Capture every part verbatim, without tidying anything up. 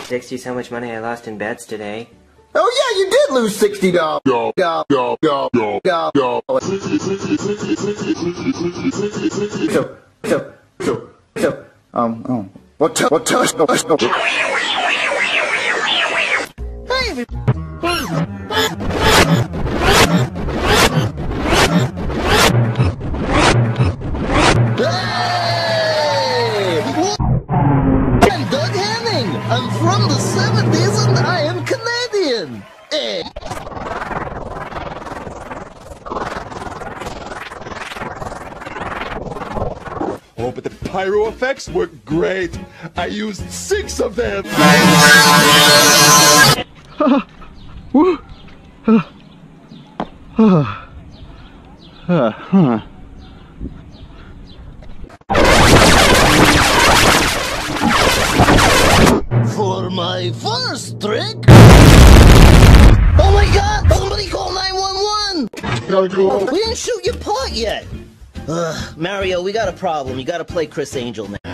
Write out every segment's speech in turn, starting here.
Sixty so much money I lost in bets today. Oh yeah, you did lose sixty dollars. Go, go, go, go, go, go, go. So, so, so, so, um, um, what tell, what tell us, no, no. Hey, I'm Doug Henning. I'm from the seventies and I am Canadian. Hey. Oh, but the pyro effects work great. I used six of them. For my first trick. Oh my God! Somebody call nine one one. We didn't shoot your part yet. Ugh, Mario, we got a problem. You gotta play Chris Angel now.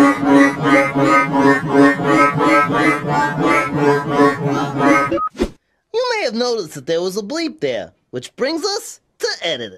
You may have noticed that there was a bleep there, which brings us to editing.